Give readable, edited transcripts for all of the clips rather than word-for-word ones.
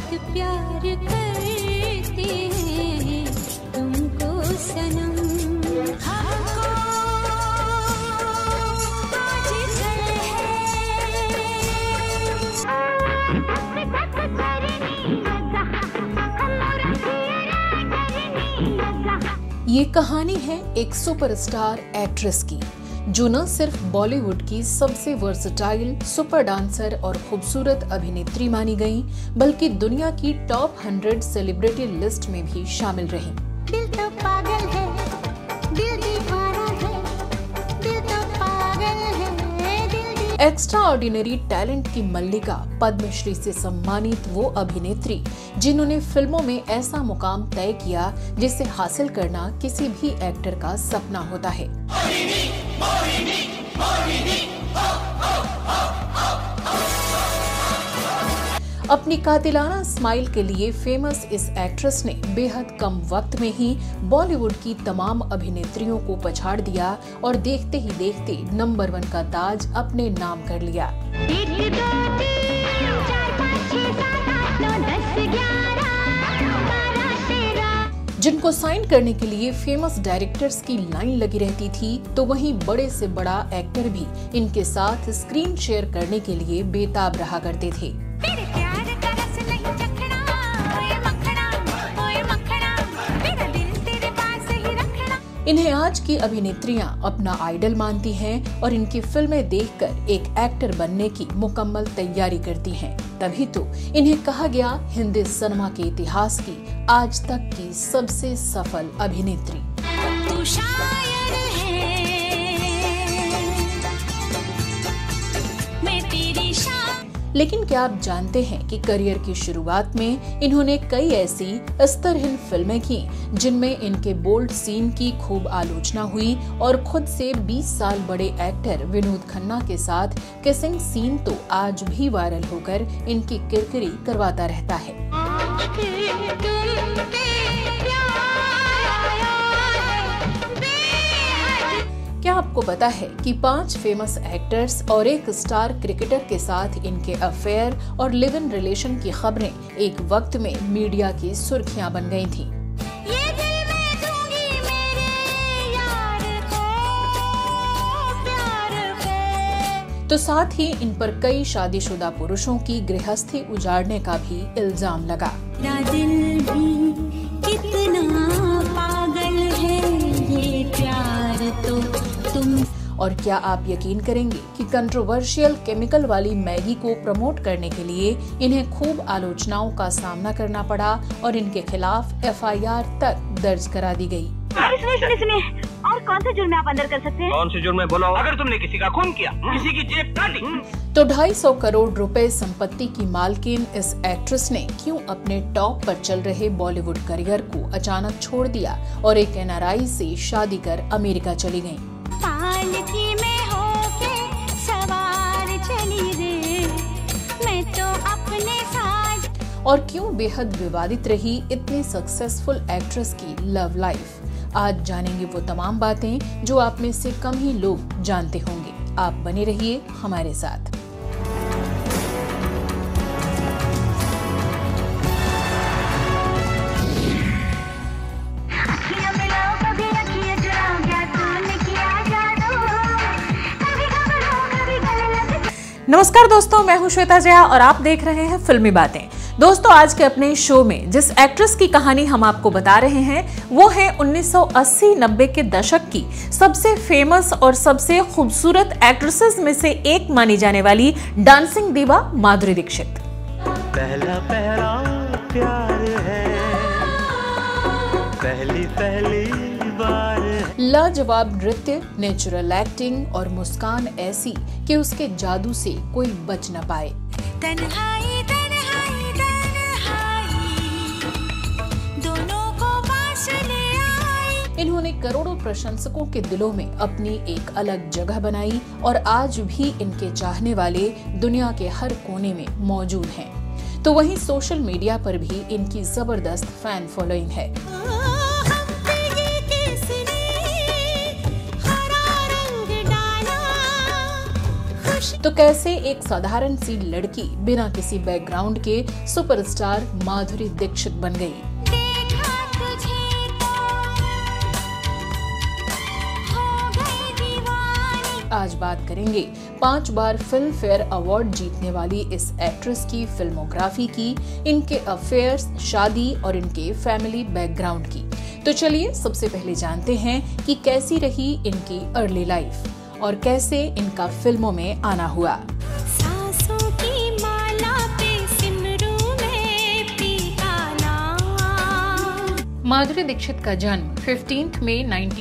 बहुत प्यार करते हैं तुमको सनम। हमको ये कहानी है एक सुपरस्टार एक्ट्रेस की, जो न सिर्फ बॉलीवुड की सबसे वर्सटाइल सुपर डांसर और खूबसूरत अभिनेत्री मानी गई, बल्कि दुनिया की टॉप 100 सेलिब्रिटी लिस्ट में भी शामिल रही। दिल तो पागल है, दिल दीवाना है, दिल तो पागल है, दिल एक्स्ट्रा ऑर्डिनरी टैलेंट की मल्लिका, पद्मश्री से सम्मानित वो अभिनेत्री जिन्होंने फिल्मों में ऐसा मुकाम तय किया जिसे हासिल करना किसी भी एक्टर का सपना होता है। अपनी कातिलाना स्माइल के लिए फेमस इस एक्ट्रेस ने बेहद कम वक्त में ही बॉलीवुड की तमाम अभिनेत्रियों को पछाड़ दिया और देखते ही देखते नंबर 1 का ताज अपने नाम कर लिया। जिनको साइन करने के लिए फेमस डायरेक्टर्स की लाइन लगी रहती थी, तो वहीं बड़े से बड़ा एक्टर भी इनके साथ स्क्रीन शेयर करने के लिए बेताब रहा करते थे। इन्हें आज की अभिनेत्रियां अपना आइडल मानती हैं और इनकी फिल्में देखकर एक एक्टर बनने की मुकम्मल तैयारी करती हैं। तभी तो इन्हें कहा गया हिंदी सिनेमा के इतिहास की आज तक की सबसे सफल अभिनेत्री। तू शायर है, मैं तेरी लेकिन क्या आप जानते हैं कि करियर की शुरुआत में इन्होंने कई ऐसी स्तरहीन फिल्में की जिनमें इनके बोल्ड सीन की खूब आलोचना हुई और खुद से 20 साल बड़े एक्टर विनोद खन्ना के साथ किसिंग सीन तो आज भी वायरल होकर इनकी किरकिरी करवाता रहता है। क्या आपको पता है कि 5 फेमस एक्टर्स और एक स्टार क्रिकेटर के साथ इनके अफेयर और लिव इन रिलेशन की खबरें एक वक्त में मीडिया की सुर्खियां बन गई थीं। ये दिल मैं दूंगी मेरे यार को, प्यार को। तो साथ ही इन पर कई शादीशुदा पुरुषों की गृहस्थी उजाड़ने का भी इल्जाम लगा। दिल भी कितना पागल है, ये प्यार तो तुम। और क्या आप यकीन करेंगे कि कंट्रोवर्शियल केमिकल वाली मैगी को प्रमोट करने के लिए इन्हें खूब आलोचनाओं का सामना करना पड़ा और इनके खिलाफ FIR तक दर्ज करा दी गई। सुनिए, और कौन से जुर्म आप अंदर कर सकते हैं? कौन से जुर्म है बोलो? अगर तुमने किसी का खून किया, किसी की जेब काटी, तो 250 करोड़ रुपए संपत्ति की मालकिन इस एक्ट्रेस ने क्यों अपने टॉप पर चल रहे बॉलीवुड करियर को अचानक छोड़ दिया और एक NRI से शादी कर अमेरिका चली गयी। पालकी में होके सवार चली रे, मैं तो अपने साथ। और क्यों बेहद विवादित रही इतनी सक्सेसफुल एक्ट्रेस की लव लाइफ? आज जानेंगे वो तमाम बातें जो आप में से कम ही लोग जानते होंगे। आप बने रहिए हमारे साथ। नमस्कार दोस्तों, मैं हूं श्वेता जया और आप देख रहे हैं फिल्मी बातें। दोस्तों, आज के अपने शो में जिस एक्ट्रेस की कहानी हम आपको बता रहे हैं वो है 1980-90 के दशक की सबसे फेमस और सबसे खूबसूरत एक्ट्रेसेस में से एक मानी जाने वाली डांसिंग दीवा माधुरी दीक्षित। पहला पहला प्यार है, पहली पहली बार। लाजवाब नृत्य, नेचुरल एक्टिंग और मुस्कान ऐसी कि उसके जादू से कोई बच न पाए। तन्हाई तन्हाई तन्हाई, दोनों को पास ले आई। इन्होंने करोड़ों प्रशंसकों के दिलों में अपनी एक अलग जगह बनाई और आज भी इनके चाहने वाले दुनिया के हर कोने में मौजूद हैं। तो वहीं सोशल मीडिया पर भी इनकी जबरदस्त फैन फॉलोइंग है। तो कैसे एक साधारण सी लड़की बिना किसी बैकग्राउंड के सुपरस्टार माधुरी दीक्षित बन गई। देखा तुझे तो हो गई दीवानी। आज बात करेंगे 5 बार फिल्म फेयर अवार्ड जीतने वाली इस एक्ट्रेस की फिल्मोग्राफी की, इनके अफेयर्स, शादी और इनके फैमिली बैकग्राउंड की। तो चलिए सबसे पहले जानते हैं कि कैसी रही इनकी अर्ली लाइफ और कैसे इनका फिल्मों में आना हुआ। सांसों की माला पे सिमरू में पीता नाम। माधुरी दीक्षित का जन्म 15 मई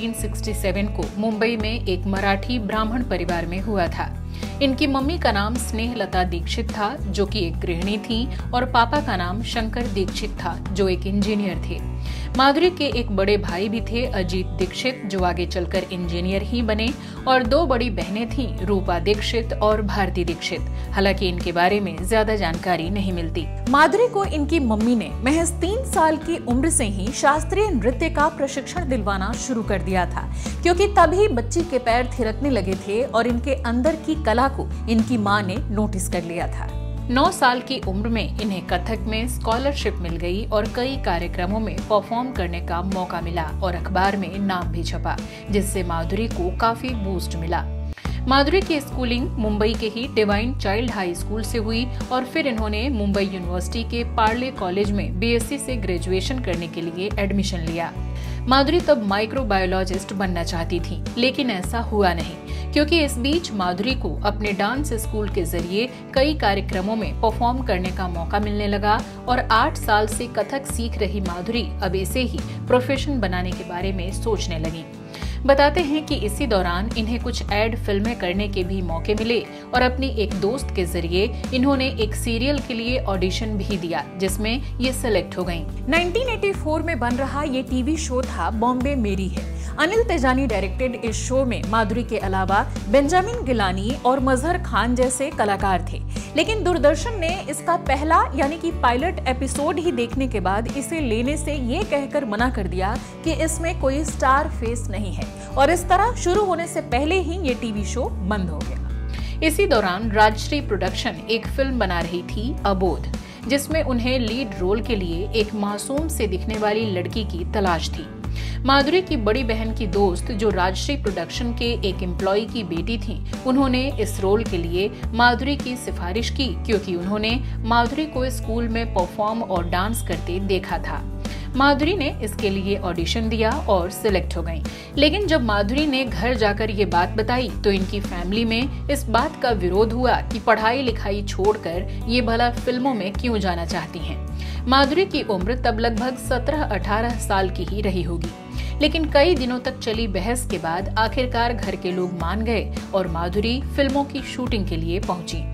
1967 को मुंबई में एक मराठी ब्राह्मण परिवार में हुआ था। इनकी मम्मी का नाम स्नेहलता दीक्षित था, जो कि एक गृहिणी थी, और पापा का नाम शंकर दीक्षित था, जो एक इंजीनियर थे। माधुरी के एक बड़े भाई भी थे, अजीत दीक्षित, जो आगे चलकर इंजीनियर ही बने, और 2 बड़ी बहनें थीं, रूपा दीक्षित और भारती दीक्षित। हालांकि इनके बारे में ज्यादा जानकारी नहीं मिलती। माधुरी को इनकी मम्मी ने महज 3 साल की उम्र से ही शास्त्रीय नृत्य का प्रशिक्षण दिलवाना शुरू कर दिया था, क्योंकि तभी बच्ची के पैर थिरकने लगे थे और इनके अंदर की कला को इनकी माँ ने नोटिस कर लिया था। 9 साल की उम्र में इन्हें कथक में स्कॉलरशिप मिल गई और कई कार्यक्रमों में परफॉर्म करने का मौका मिला और अखबार में नाम भी छपा, जिससे माधुरी को काफी बूस्ट मिला। माधुरी की स्कूलिंग मुंबई के ही डिवाइन चाइल्ड हाई स्कूल से हुई और फिर इन्होंने मुंबई यूनिवर्सिटी के पार्ले कॉलेज में बीएससी से ग्रेजुएशन करने के लिए एडमिशन लिया। माधुरी तब माइक्रोबायोलॉजिस्ट बनना चाहती थी, लेकिन ऐसा हुआ नहीं, क्योंकि इस बीच माधुरी को अपने डांस स्कूल के जरिए कई कार्यक्रमों में परफॉर्म करने का मौका मिलने लगा और 8 साल से कथक सीख रही माधुरी अब इसे ही प्रोफेशन बनाने के बारे में सोचने लगी। बताते हैं कि इसी दौरान इन्हें कुछ एड फिल्में करने के भी मौके मिले और अपनी एक दोस्त के जरिए इन्होंने एक सीरियल के लिए ऑडिशन भी दिया, जिसमें ये सिलेक्ट हो गयीं। 1984 में बन रहा ये टीवी शो था बॉम्बे मेरी है। अनिल तेजानी डायरेक्टेड इस शो में माधुरी के अलावा बेंजामिन गिलानी और मजहर खान जैसे कलाकार थे, लेकिन दूरदर्शन ने इसका पहला यानी कि पायलट एपिसोड ही देखने के बाद इसे लेने से ये कहकर मना कर दिया कि इसमें कोई स्टार फेस नहीं है, और इस तरह शुरू होने से पहले ही ये टीवी शो बंद हो गया। इसी दौरान राजश्री प्रोडक्शन एक फिल्म बना रही थी अबोध, जिसमें उन्हें लीड रोल के लिए एक मासूम से दिखने वाली लड़की की तलाश थी। माधुरी की बड़ी बहन की दोस्त, जो राजश्री प्रोडक्शन के एक एम्प्लॉय की बेटी थी, उन्होंने इस रोल के लिए माधुरी की सिफारिश की, क्योंकि उन्होंने माधुरी को स्कूल में परफॉर्म और डांस करते देखा था। माधुरी ने इसके लिए ऑडिशन दिया और सिलेक्ट हो गयी, लेकिन जब माधुरी ने घर जाकर ये बात बताई तो इनकी फैमिली में इस बात का विरोध हुआ कि पढ़ाई लिखाई छोड़कर ये भला फिल्मों में क्यों जाना चाहती हैं। माधुरी की उम्र तब लगभग 17-18 साल की ही रही होगी, लेकिन कई दिनों तक चली बहस के बाद आखिरकार घर के लोग मान गए और माधुरी फिल्मों की शूटिंग के लिए पहुंची।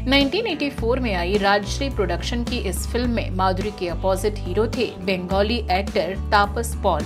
1984 में आई राजश्री प्रोडक्शन की इस फिल्म में माधुरी के अपोजिट हीरो थे बंगाली एक्टर तापस पॉल।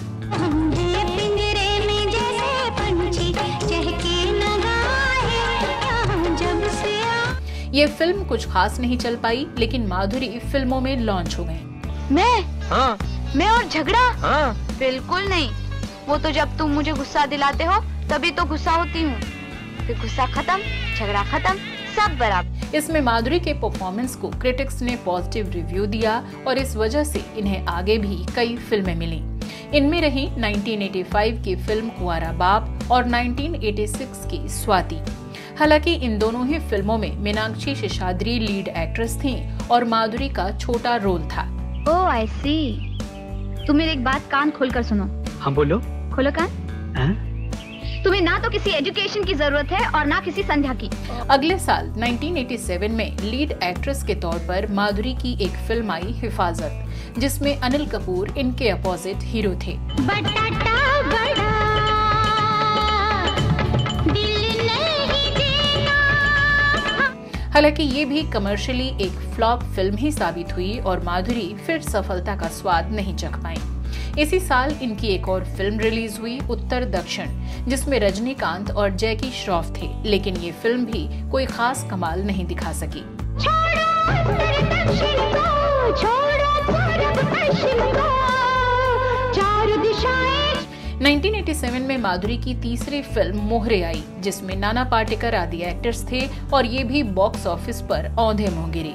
ये फिल्म कुछ खास नहीं चल पाई, लेकिन माधुरी फिल्मों में लॉन्च हो गयी। मैं और झगड़ा? हाँ। बिल्कुल नहीं, वो तो जब तुम मुझे गुस्सा दिलाते हो तभी तो गुस्सा होती हूँ, फिर गुस्सा खत्म, झगड़ा खत्म, सब बराबर। इसमें माधुरी के परफॉर्मेंस को क्रिटिक्स ने पॉजिटिव रिव्यू दिया और इस वजह से इन्हें आगे भी कई फिल्में मिली। इनमें रही 1985 की फिल्म कुंवारा बाप और 1986 की स्वाति। हालांकि इन दोनों ही फिल्मों में मीनाक्षी शेषाद्री लीड एक्ट्रेस थीं और माधुरी का छोटा रोल था। ओह आई सी। तुम मेरी एक बात कान खोलकर सुनो। हाँ बोलो। खोलो कान। तुम्हें ना तो किसी एजुकेशन की जरूरत है और ना किसी संध्या की। अगले साल 1987 में लीड एक्ट्रेस के तौर पर माधुरी की एक फिल्म आई हिफाजत, जिसमें अनिल कपूर इनके अपोजिट हीरो थे। हालांकि ये भी कमर्शियली एक फ्लॉप फिल्म ही साबित हुई और माधुरी फिर सफलता का स्वाद नहीं चख पाई। इसी साल इनकी एक और फिल्म रिलीज हुई उत्तर दक्षिण, जिसमें रजनीकांत और जैकी श्रॉफ थे, लेकिन ये फिल्म भी कोई खास कमाल नहीं दिखा सकी। 1987 में माधुरी की तीसरी फिल्म मोहरे आई, जिसमें नाना पाटेकर आदि एक्टर्स थे और ये भी बॉक्स ऑफिस पर औंधे मुंह गिरी।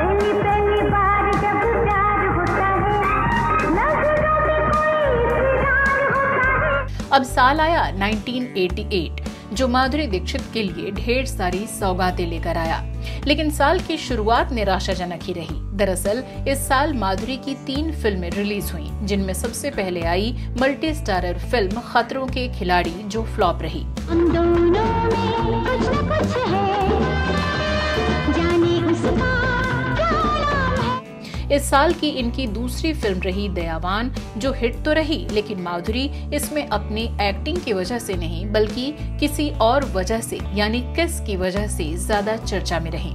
अब साल आया 1988, जो माधुरी दीक्षित के लिए ढेर सारी सौगातें लेकर आया, लेकिन साल की शुरुआत निराशाजनक ही रही। दरअसल इस साल माधुरी की 3 फिल्में रिलीज हुई, जिनमें सबसे पहले आई मल्टी स्टारर फिल्म खतरों के खिलाड़ी, जो फ्लॉप रही। हम दोनों में कुछ न कुछ है, जाने उसका क्या नाम है। इस साल की इनकी दूसरी फिल्म रही दयावान, जो हिट तो रही, लेकिन माधुरी इसमें अपनी एक्टिंग की वजह से नहीं, बल्कि किसी और वजह से, यानी किस की वजह से ज्यादा चर्चा में रही।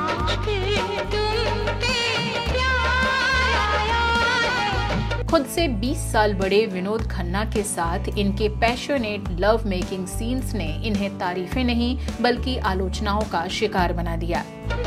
खुद से 20 साल बड़े विनोद खन्ना के साथ इनके पैशनेट लव मेकिंग सीन्स ने इन्हें तारीफें नहीं, बल्कि आलोचनाओं का शिकार बना दिया।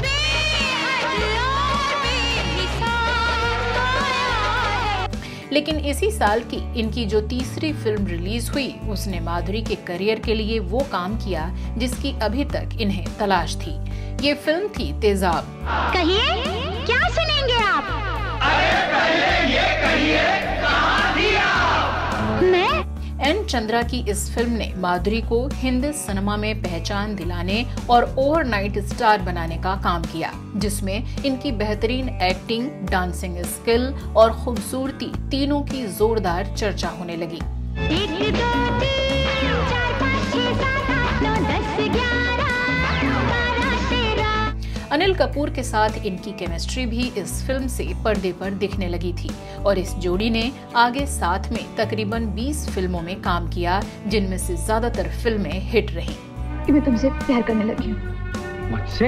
लेकिन इसी साल की इनकी जो तीसरी फिल्म रिलीज हुई, उसने माधुरी के करियर के लिए वो काम किया जिसकी अभी तक इन्हें तलाश थी। ये फिल्म थी तेजाब। कहिए, क्या सुनेंगे आप? अरे पहले ये कहिए, कहाँ थी आप? मैं एन चंद्रा की इस फिल्म ने माधुरी को हिंदी सिनेमा में पहचान दिलाने और ओवरनाइट स्टार बनाने का काम किया, जिसमें इनकी बेहतरीन एक्टिंग, डांसिंग स्किल और खूबसूरती तीनों की जोरदार चर्चा होने लगी। 1 2 3 4 5 6 7 8 9 10 11 12 13। अनिल कपूर के साथ इनकी केमिस्ट्री भी इस फिल्म से पर्दे पर दिखने लगी थी और इस जोड़ी ने आगे साथ में तकरीबन 20 फिल्मों में काम किया, जिनमें से ज्यादातर फिल्में हिट रहीं। कि मैं तुमसे प्यार करने लगी हूँ। मुझसे?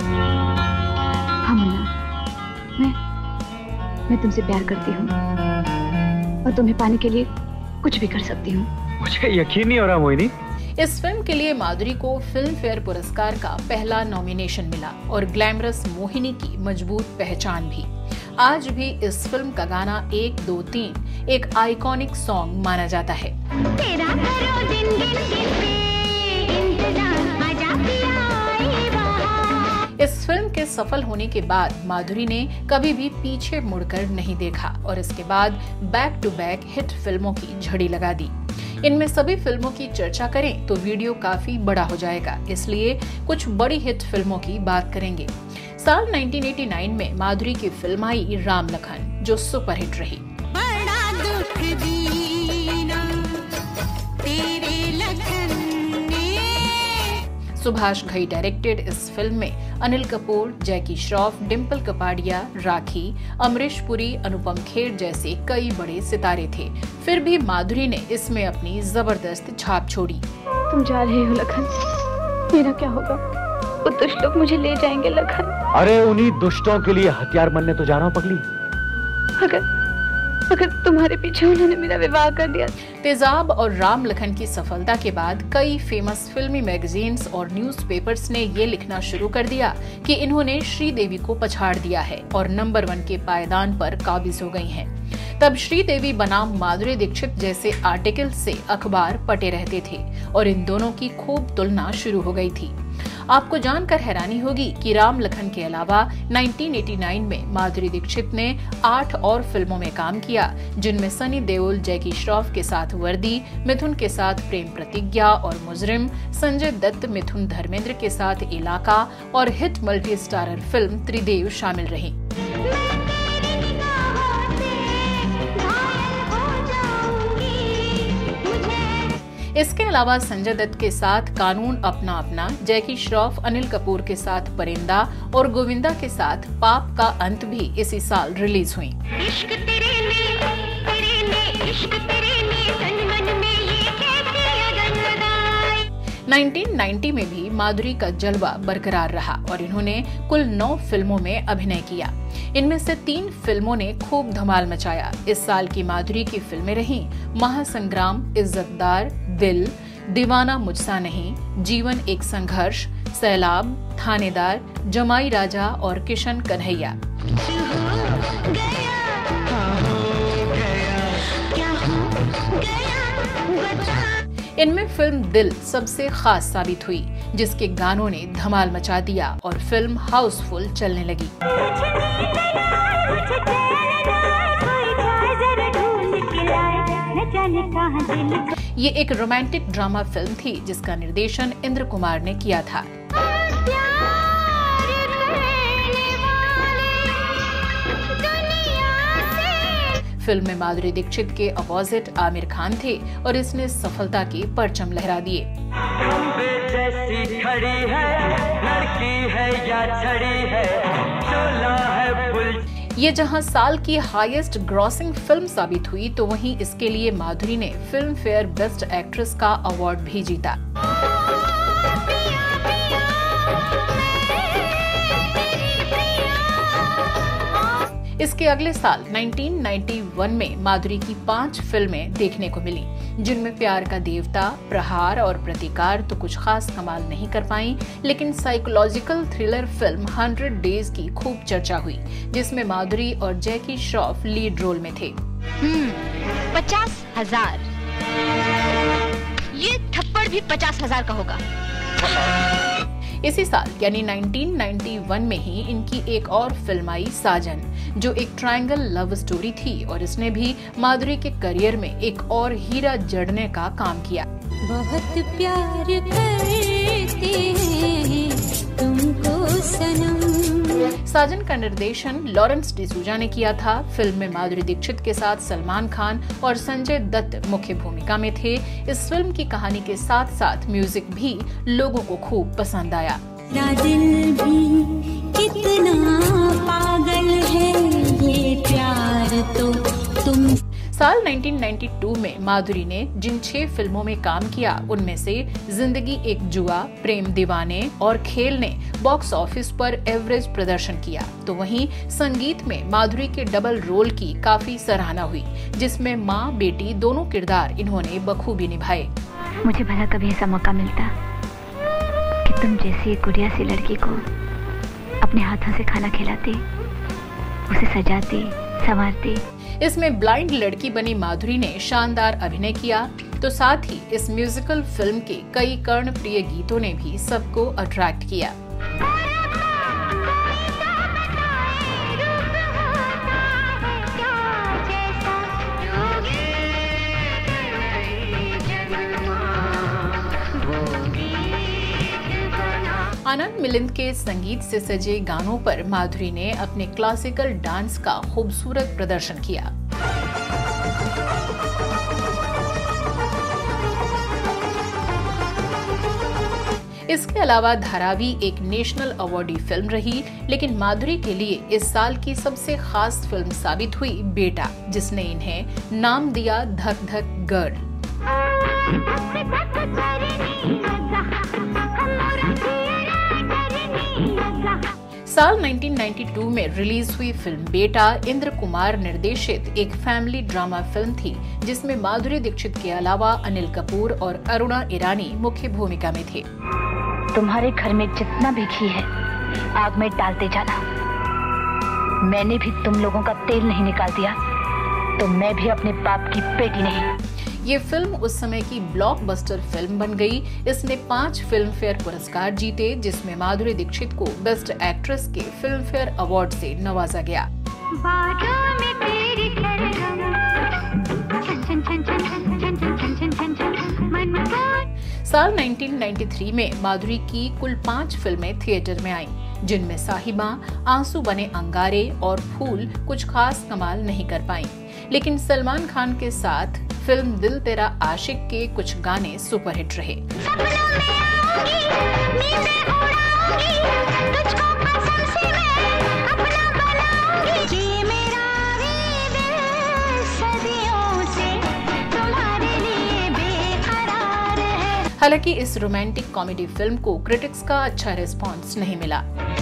हाँ मुन्ना, मैं तुमसे प्यार करती हूँ और तुम्हें पाने के लिए कुछ भी कर सकती हूँ। मुझे यकीन नहीं हो रहा मोहिनी। इस फिल्म के लिए माधुरी को फिल्म फेयर पुरस्कार का पहला नॉमिनेशन मिला और ग्लैमरस मोहिनी की मजबूत पहचान भी। आज भी इस फिल्म का गाना 1 2 3 एक आइकॉनिक सॉन्ग माना जाता है। तेरा करो दिन दिन दिन पे इंतजार, आजा पिया आए बहार। इस फिल्म के सफल होने के बाद माधुरी ने कभी भी पीछे मुड़कर नहीं देखा और इसके बाद बैक टू बैक हिट फिल्मों की झड़ी लगा दी। इनमें सभी फिल्मों की चर्चा करें तो वीडियो काफी बड़ा हो जाएगा, इसलिए कुछ बड़ी हिट फिल्मों की बात करेंगे। साल 1989 में माधुरी की फिल्म आई राम लखन, जो सुपरहिट रही। बड़ा दुख दीना तेरे लखन ने। सुभाष घई डायरेक्टेड इस फिल्म में अनिल कपूर, जैकी श्रॉफ, डिम्पल कपाड़िया, राखी, अमरीश पुरी, अनुपम खेर जैसे कई बड़े सितारे थे। फिर भी माधुरी ने इसमें अपनी जबरदस्त छाप छोड़ी। तुम जा रहे हो लखन, मेरा क्या होगा? वो दुष्ट लोग मुझे ले जाएंगे लखन। अरे उन्हीं दुष्टों के लिए हथियार बनने तो जा रहा हूँ पगली। अगर तुम्हारे पीछे उन्होंने मेरा विवाह कर दिया। तेजाब और राम लखन की सफलता के बाद कई फेमस फिल्मी मैगजीन्स और न्यूज़पेपर्स ने ये लिखना शुरू कर दिया कि इन्होंने श्रीदेवी को पछाड़ दिया है और नंबर 1 के पायदान पर काबिज हो गई हैं। तब श्रीदेवी बनाम माधुरी दीक्षित जैसे आर्टिकल से अखबार पटे रहते थे और इन दोनों की खूब तुलना शुरू हो गई थी। आपको जानकर हैरानी होगी कि राम लखन के अलावा 1989 में माधुरी दीक्षित ने 8 और फिल्मों में काम किया, जिनमें सनी देओल, जैकी श्रॉफ के साथ वर्दी, मिथुन के साथ प्रेम प्रतिज्ञा और मुजरिम, संजय दत्त, मिथुन धर्मेंद्र के साथ इलाका और hit multi starrer film Tridev शामिल रही। इसके अलावा संजय दत्त के साथ कानून अपना अपना, जैकी श्रॉफ, अनिल कपूर के साथ परिंदा और गोविंदा के साथ पाप का अंत भी इसी साल रिलीज हुई। इश्क तेरे ने, इश्क तेरे ने, तन मन में ये कैसे अगन लगाए। 1990 में भी माधुरी का जलवा बरकरार रहा और इन्होंने कुल 9 फिल्मों में अभिनय किया। इनमें से 3 फिल्मों ने खूब धमाल मचाया। इस साल की माधुरी की फिल्में रहीं महासंग्राम, इज्जतदार, दिल, दीवाना मुझसा नहीं, जीवन एक संघर्ष, सैलाब, थानेदार, जमाई राजा और किशन कन्हैया। क्या हो गया इनमें फिल्म दिल सबसे खास साबित हुई, जिसके गानों ने धमाल मचा दिया और फिल्म हाउसफुल चलने लगी। ये एक रोमांटिक ड्रामा फिल्म थी जिसका निर्देशन इंद्र कुमार ने किया था। फिल्म में माधुरी दीक्षित के अपोजिट आमिर खान थे और इसने सफलता के परचम लहरा दिए। जैसी खड़ी है, लड़की है या छड़ी है, शोला है फुल। ये जहां साल की हाईएस्ट ग्रॉसिंग फिल्म साबित हुई, तो वहीं इसके लिए माधुरी ने फिल्म फेयर बेस्ट एक्ट्रेस का अवार्ड भी जीता। इसके अगले साल 1991 में माधुरी की 5 फिल्में देखने को मिली, जिनमें प्यार का देवता, प्रहार और प्रतिकार तो कुछ खास कमाल नहीं कर पाई, लेकिन साइकोलॉजिकल थ्रिलर फिल्म 100 डेज की खूब चर्चा हुई, जिसमें माधुरी और जैकी श्रॉफ लीड रोल में थे। 50,000। ये थप्पड़ भी 50,000 का होगा। इसी साल यानी 1991 में ही इनकी एक और फिल्म आई साजन, जो एक ट्रायंगल लव स्टोरी थी और इसने भी माधुरी के करियर में एक और हीरा जड़ने का काम किया। बहुत प्यार करते हैं तुमको सनम। साजन का निर्देशन लॉरेंस डिसूजा ने किया था। फिल्म में माधुरी दीक्षित के साथ सलमान खान और संजय दत्त मुख्य भूमिका में थे। इस फिल्म की कहानी के साथ साथ म्यूजिक भी लोगों को खूब पसंद आया। दिल भी कितना पागल है, ये प्यार तो तुम। साल 1992 में माधुरी ने जिन 6 फिल्मों में काम किया, उनमें से जिंदगी एक जुआ, प्रेम दीवाने और खेल ने बॉक्स ऑफिस पर एवरेज प्रदर्शन किया। तो वहीं संगीत में माधुरी के डबल रोल की काफी सराहना हुई, जिसमें माँ बेटी दोनों किरदार इन्होंने बखूबी निभाए। मुझे भला कभी ऐसा मौका मिलता कि तुम जैसी एक गुड़िया सी लड़की को अपने हाथों से खाना खिलाते, उसे सजाते, संवारते। इसमें ब्लाइंड लड़की बनी माधुरी ने शानदार अभिनय किया, तो साथ ही इस म्यूजिकल फिल्म के कई कर्णप्रिय गीतों ने भी सबको अट्रैक्ट किया। आनंद मिलिंद के संगीत से सजे गानों पर माधुरी ने अपने क्लासिकल डांस का खूबसूरत प्रदर्शन किया। इसके अलावा धारावी एक नेशनल अवार्डी फिल्म रही, लेकिन माधुरी के लिए इस साल की सबसे खास फिल्म साबित हुई बेटा, जिसने इन्हें नाम दिया धक धक गर्ल। साल 1992 में रिलीज हुई फिल्म बेटा इंद्र कुमार निर्देशित एक फैमिली ड्रामा फिल्म थी, जिसमें माधुरी दीक्षित के अलावा अनिल कपूर और अरुणा ईरानी मुख्य भूमिका में थे। तुम्हारे घर में जितना भी घी है आग में डालते जाना। मैंने भी तुम लोगों का तेल नहीं निकाल दिया तो मैं भी अपने बाप की बेटी नहीं। ये फिल्म उस समय की ब्लॉकबस्टर फिल्म बन गई। इसने 5 फिल्म फेयर पुरस्कार जीते, जिसमें माधुरी दीक्षित को बेस्ट एक्ट्रेस के फिल्म फेयर अवार्ड से नवाजा गया। साल 1993 में माधुरी की कुल 5 फिल्में थिएटर में आईं, जिनमें साहिबा, आंसू बने अंगारे और फूल कुछ खास कमाल नहीं कर पाईं। लेकिन सलमान खान के साथ फिल्म दिल तेरा आशिक के कुछ गाने सुपरहिट रहे। हालांकि इस रोमांटिक कॉमेडी फिल्म को क्रिटिक्स का अच्छा रिस्पांस नहीं मिला।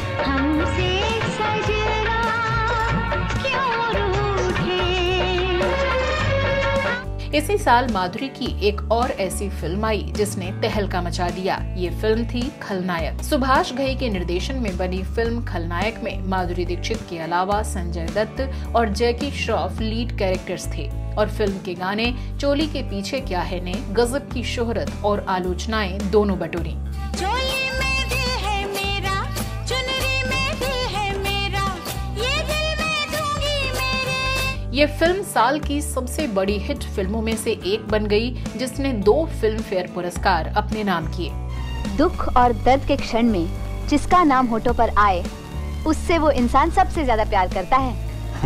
इसी साल माधुरी की एक और ऐसी फिल्म आई जिसने तहलका मचा दिया। ये फिल्म थी खलनायक। सुभाष घई के निर्देशन में बनी फिल्म खलनायक में माधुरी दीक्षित के अलावा संजय दत्त और जैकी श्रॉफ लीड कैरेक्टर्स थे। और फिल्म के गाने चोली के पीछे क्या है ने गजब की शोहरत और आलोचनाएं दोनों बटोरी। चोली में दिल है मेरा, चुनरी में दिल है मेरा, ये दिल मैं दूंगी मेरे। ये फिल्म साल की सबसे बड़ी हिट फिल्मों में से एक बन गई, जिसने 2 फिल्म फेयर पुरस्कार अपने नाम किए। दुख और दर्द के क्षण में जिसका नाम होठों पर आए, उससे वो इंसान सबसे ज्यादा प्यार करता है।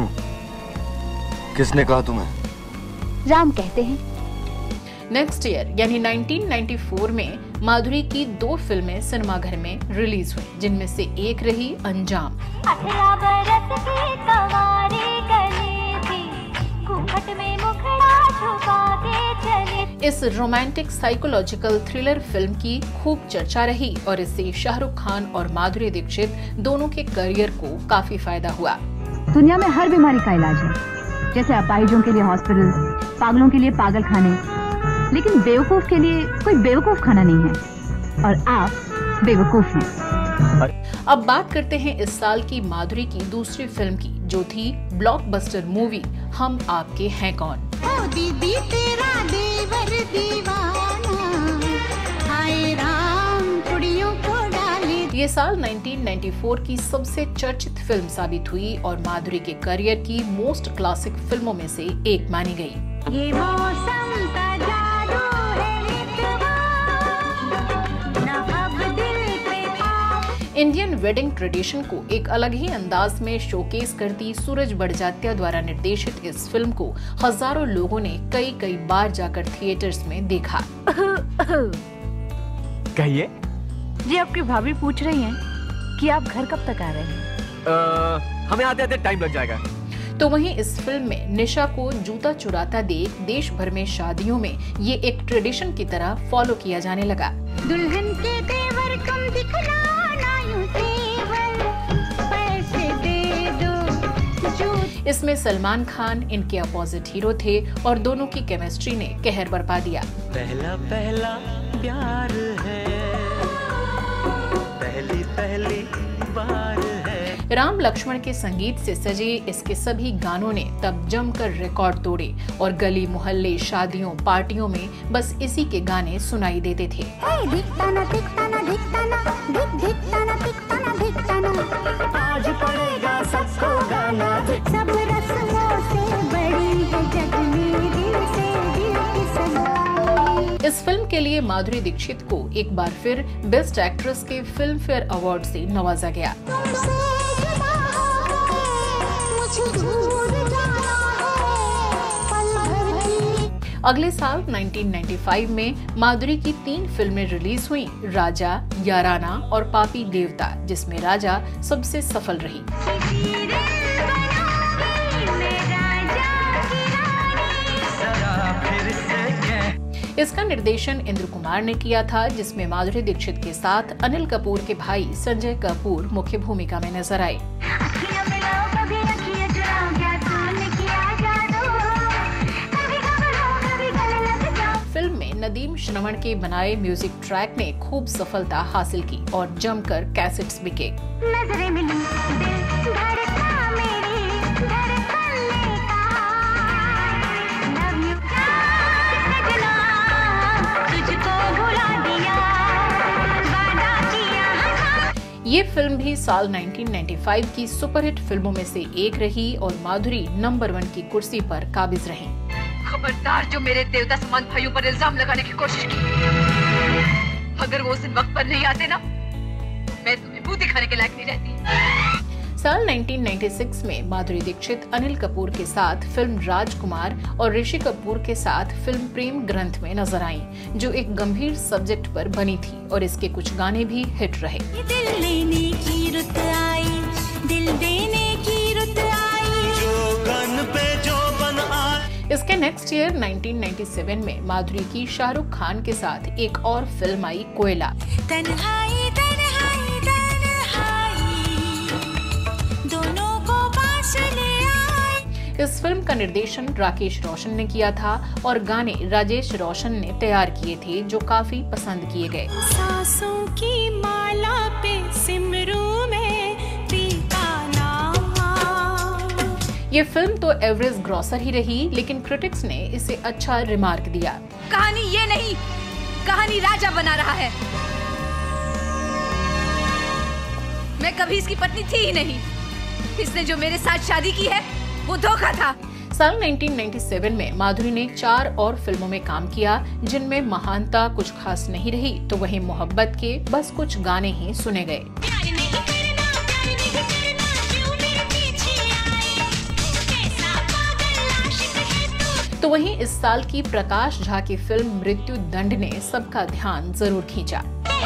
किसने कहा तुम्हें? राम कहते हैं। नेक्स्ट ईयर यानी 1994 में माधुरी की 2 फिल्में सिनेमाघर में रिलीज हुई, जिनमें से एक रही अंजाम। 18 बरस की कवारी गली थी, घूंघट में मुखड़ा छुपा के चली। इस रोमांटिक साइकोलॉजिकल थ्रिलर फिल्म की खूब चर्चा रही और इससे शाहरुख खान और माधुरी दीक्षित दोनों के करियर को काफी फायदा हुआ। दुनिया में हर बीमारी का इलाज है, जैसे अपाहिजों के लिए हॉस्पिटल, पागलों के लिए पागल खाने, लेकिन बेवकूफ के लिए कोई बेवकूफ खाना नहीं है, और आप बेवकूफ हैं। अब बात करते हैं इस साल की माधुरी की दूसरी फिल्म की, जो थी ब्लॉकबस्टर मूवी हम आपके हैं कौन। ओ दीदी तेरा देवर दीवाना, हाय राम कुड़ियों को डाले। ये साल 1994 की सबसे चर्चित फिल्म साबित हुई और माधुरी के करियर की मोस्ट क्लासिक फिल्मों में से एक मानी गई। ये मौसम का जादू है मितवा, ना अब दिल पे आ। इंडियन वेडिंग ट्रेडिशन को एक अलग ही अंदाज में शोकेस करती सूरज बड़जात्या द्वारा निर्देशित इस फिल्म को हजारों लोगों ने कई बार जाकर थिएटर्स में देखा। कहिए। जी आपकी भाभी पूछ रही हैं कि आप घर कब तक आ रहे हैं? हमें आते आते टाइम लग जाएगा। तो वहीं इस फिल्म में निशा को जूता चुराता देख देश भर में शादियों में ये एक ट्रेडिशन की तरह फॉलो किया जाने लगा। दुल्हन के तेवर कम दिखलाना यूं तेवर, पैसे दे दो जो। इसमें सलमान खान इनके अपोजिट हीरो थे और दोनों की केमिस्ट्री ने कहर बरपा दिया। पहला पहला प्यार है, पहली पहली बार है। राम लक्ष्मण के संगीत से सजे इसके सभी गानों ने तब जमकर रिकॉर्ड तोड़े और गली मोहल्ले, शादियों, पार्टियों में बस इसी के गाने सुनाई देते थे। दिखता ना दिखता ना दिखता ना, दिखता ना दिखता ना दिखता ना, आज पड़ेगा सबको गाना। सब रस्मों से बड़ी है जग में दिल से दिल की सगाई। इस फिल्म के लिए माधुरी दीक्षित को एक बार फिर बेस्ट एक्ट्रेस के फिल्म फेयर अवार्ड से नवाजा गया। अगले साल 1995 में माधुरी की 3 फिल्में रिलीज हुईं, राजा, याराना और पापी देवता, जिसमें राजा सबसे सफल रही। इसका निर्देशन इंद्र कुमार ने किया था, जिसमें माधुरी दीक्षित के साथ अनिल कपूर के भाई संजय कपूर मुख्य भूमिका में नजर आए। फिल्म में नदीम श्रवण के बनाए म्यूजिक ट्रैक ने खूब सफलता हासिल की और जमकर कैसेट्स बिके। नजरें मिली, दिल धड़का मेरी, धड़कन ने कहा, love you सजना, तुझको भुला दिया, वादा किया। ये फिल्म भी साल 1995 की सुपरहिट फिल्मों में से एक रही और माधुरी नंबर 1 की कुर्सी पर काबिज रही। खबरदार जो मेरे देवता समान भाइयों पर इल्जाम लगाने की कोशिश की, अगर वो उस दिन वक्त पर नहीं आते ना, मैं तुम्हें मुंह दिखाने के लायक नहीं रहती। साल 1996 में माधुरी दीक्षित अनिल कपूर के साथ फिल्म राजकुमार और ऋषि कपूर के साथ फिल्म प्रेम ग्रंथ में नजर आईं, जो एक गंभीर सब्जेक्ट पर बनी थी और इसके कुछ गाने भी हिट रहे। दिल लेने की रुत आई, दिल देने की रुत आई, जो गन पे जो बन आए। इसके नेक्स्ट ईयर 1997 में माधुरी की शाहरुख खान के साथ एक और फिल्म आई, कोयला। तन्हाई तन्हाई तन्हाई, दोनों को पास ले आई। इस फिल्म का निर्देशन राकेश रोशन ने किया था और गाने राजेश रोशन ने तैयार किए थे, जो काफी पसंद किए गए। सांसों की माला पे सिमरू में पीता नाम। ये फिल्म तो एवरेज ग्रॉसर ही रही, लेकिन क्रिटिक्स ने इसे अच्छा रिमार्क दिया। कहानी ये नहीं, कहानी राजा बना रहा है। मैं कभी इसकी पत्नी थी ही नहीं। इसने जो मेरे साथ शादी की है वो धोखा था। साल 1997 में माधुरी ने 4 और फिल्मों में काम किया, जिनमें महानता कुछ खास नहीं रही, तो वहीं मोहब्बत के बस कुछ गाने ही सुने गए। तो वहीं इस साल की प्रकाश झा की फिल्म मृत्यु दंड ने सबका ध्यान जरूर खींचा।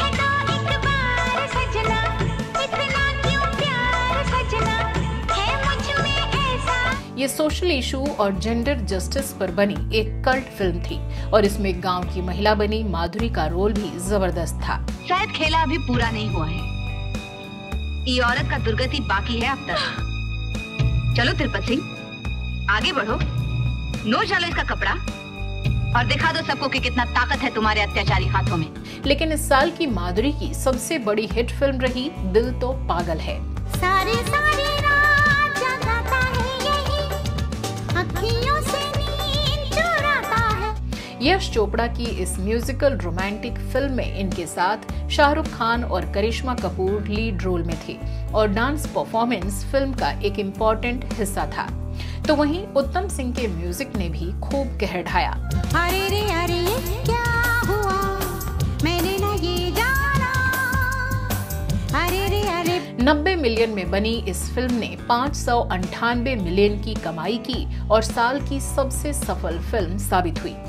ये सोशल इशू और जेंडर जस्टिस पर बनी एक कल्ट फिल्म थी और इसमें गांव की महिला बनी माधुरी का रोल भी जबरदस्त था। शायद खेला अभी पूरा नहीं हुआ है, ये औरत का दुर्गति बाकी है अब तक। चलो तिरुपति सिंह आगे बढ़ो, नोच डालो इसका कपड़ा और दिखा दो सबको कि कितना ताकत है तुम्हारे अत्याचारी हाथों में। लेकिन इस साल की माधुरी की सबसे बड़ी हिट फिल्म रही दिल तो पागल है। सारी सारी रात जगाता है यही, अखियों से नींद चुराता है। यश चोपड़ा की इस म्यूजिकल रोमांटिक फिल्म में इनके साथ शाहरुख खान और करिश्मा कपूर लीड रोल में थे और डांस परफॉर्मेंस फिल्म का एक इम्पोर्टेंट हिस्सा था। तो वहीं उत्तम सिंह के म्यूजिक ने भी खूब कहर ढाया। अरे रे अरे क्या हुआ, मैंने ना ये जाना। अरे रे अरे 90 मिलियन में बनी इस फिल्म ने 598 मिलियन की कमाई की और साल की सबसे सफल फिल्म साबित हुई।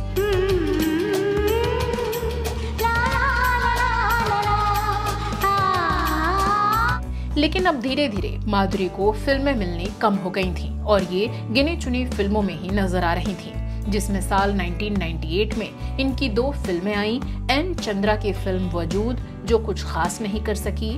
लेकिन अब धीरे धीरे माधुरी को फिल्में मिलनी कम हो गई थीं और ये गिनी चुनी फिल्मों में ही नजर आ रही थीं, जिसमें साल 1998 में इनकी 2 फिल्में आईं। एन चंद्रा की फिल्म वजूद जो कुछ खास नहीं कर सकी,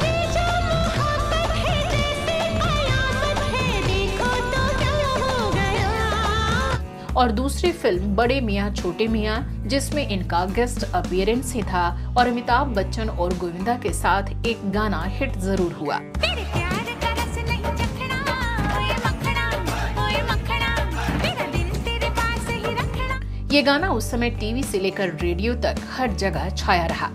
और दूसरी फिल्म बड़े मियाँ छोटे मियाँ जिसमें इनका गेस्ट अपीयरेंस ही था और अमिताभ बच्चन और गोविंदा के साथ एक गाना हिट जरूर हुआ। ये गाना उस समय टीवी से लेकर रेडियो तक हर जगह छाया रहा।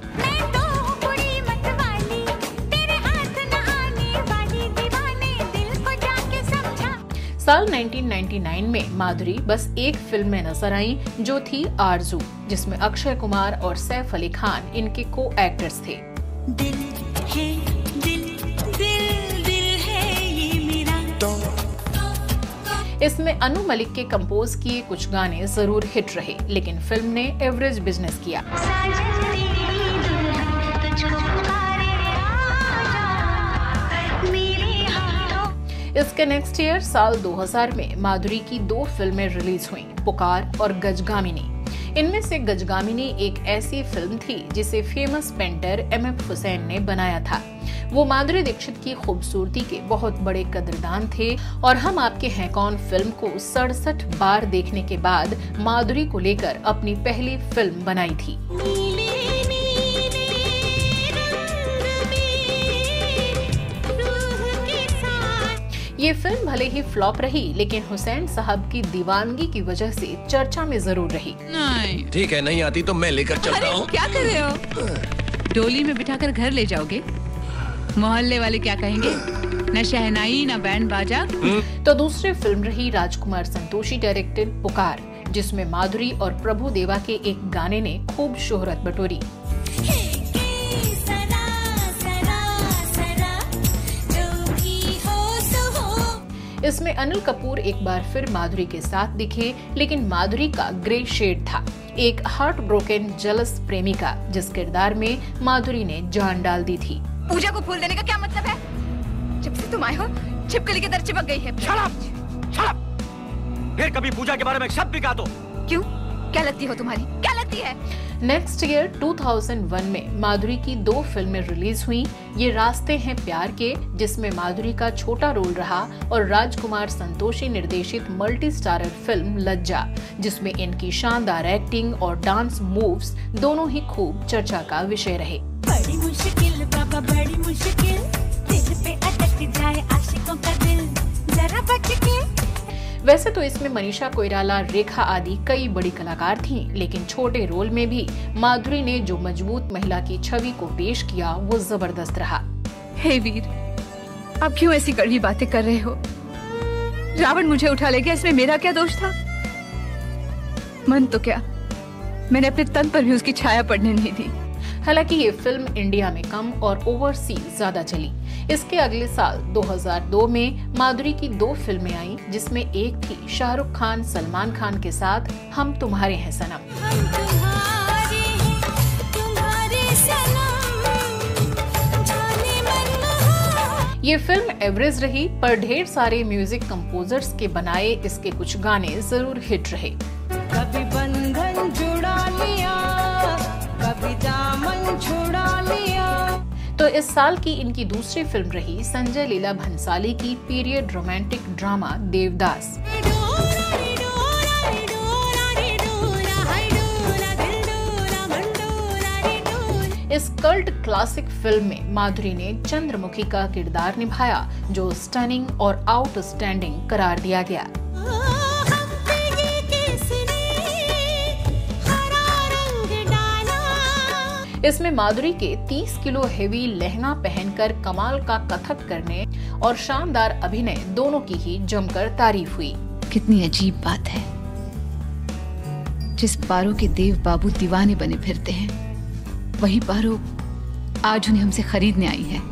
साल 1999 में माधुरी बस एक फिल्म में नजर आई जो थी आरज़ू, जिसमें अक्षय कुमार और सैफ अली खान इनके को एक्टर्स थे। दिल है दिल दिल दिल है ये मेरा। इसमें अनु मलिक के कंपोज किए कुछ गाने जरूर हिट रहे, लेकिन फिल्म ने एवरेज बिजनेस किया। इसके नेक्स्ट ईयर साल 2000 में माधुरी की 2 फिल्में रिलीज हुईं, पुकार और गजगामिनी। इनमें से गजगामिनी एक ऐसी फिल्म थी जिसे फेमस पेंटर एमएफ हुसैन ने बनाया था। वो माधुरी दीक्षित की खूबसूरती के बहुत बड़े कदरदान थे और हम आपके हैं कौन फिल्म को 67 बार देखने के बाद माधुरी को लेकर अपनी पहली फिल्म बनाई थी। ये फिल्म भले ही फ्लॉप रही, लेकिन हुसैन साहब की दीवानगी की वजह से चर्चा में जरूर रही। नहीं ठीक है, नहीं आती तो मैं लेकर चलता हूँ। क्या कर रहे हो? डोली में बिठाकर घर ले जाओगे? मोहल्ले वाले क्या कहेंगे? न शहनाई न बैंड बाजा। तो दूसरी फिल्म रही राजकुमार संतोषी डायरेक्टेड पुकार, जिसमें माधुरी और प्रभु देवा के एक गाने ने खूब शोहरत बटोरी। इसमें अनिल कपूर एक बार फिर माधुरी के साथ दिखे, लेकिन माधुरी का ग्रे शेड था, एक हार्ट ब्रोकन जेलस प्रेमिका जिस किरदार में माधुरी ने जान डाल दी थी। पूजा को फूल देने का क्या मतलब है? जब से तुम आए हो छिपकली की तरह चिपक गई है। फिर कभी पूजा के बारे में शब्द भी कहा तो? क्यों? क्या लगती हो तुम्हारी? क्या लगती है? नेक्स्ट ईयर 2001 में माधुरी की 2 फिल्में रिलीज हुई। ये रास्ते हैं प्यार के, जिसमें माधुरी का छोटा रोल रहा, और राजकुमार संतोषी निर्देशित मल्टी स्टारर फिल्म लज्जा, जिसमें इनकी शानदार एक्टिंग और डांस मूव्स दोनों ही खूब चर्चा का विषय रहे। बड़ी मुश्किल बाबा बड़ी मुश्किल, दिल पे अटक जाए आशिकों का दिल, जरा बच के वैसे तो इसमें मनीषा कोइराला, रेखा आदि कई बड़ी कलाकार थीं, लेकिन छोटे रोल में भी माधुरी ने जो मजबूत महिला की छवि को पेश किया वो जबरदस्त रहा। हे वीर, आप क्यों ऐसी कड़वी बातें कर रहे हो? रावण मुझे उठा ले गया, इसमें मेरा क्या दोष था? मन तो क्या, मैंने अपने तन पर भी उसकी छाया पड़ने नहीं दी। हालांकि ये फिल्म इंडिया में कम और ओवरसीज ज्यादा चली। इसके अगले साल 2002 में माधुरी की 2 फिल्में आईं, जिसमें एक थी शाहरुख खान सलमान खान के साथ हम तुम्हारे हैं सनम। ये फिल्म एवरेज रही, पर ढेर सारे म्यूजिक कंपोजर्स के बनाए इसके कुछ गाने जरूर हिट रहे। कभी बंधन जुड़ा लिया, कभी दामन छुड़ा लिया। तो इस साल की इनकी दूसरी फिल्म रही संजय लीला भंसाली की पीरियड रोमांटिक ड्रामा देवदास। इस कल्ट क्लासिक फिल्म में माधुरी ने चंद्रमुखी का किरदार निभाया, जो स्टनिंग और आउटस्टैंडिंग करार दिया गया। इसमें माधुरी के 30 किलो हेवी लहंगा पहनकर कमाल का कथक करने और शानदार अभिनय दोनों की ही जमकर तारीफ हुई। कितनी अजीब बात है, जिस पारो के देव बाबू दीवाने बने फिरते हैं, वही पारो आज उन्हें हमसे खरीदने आई है।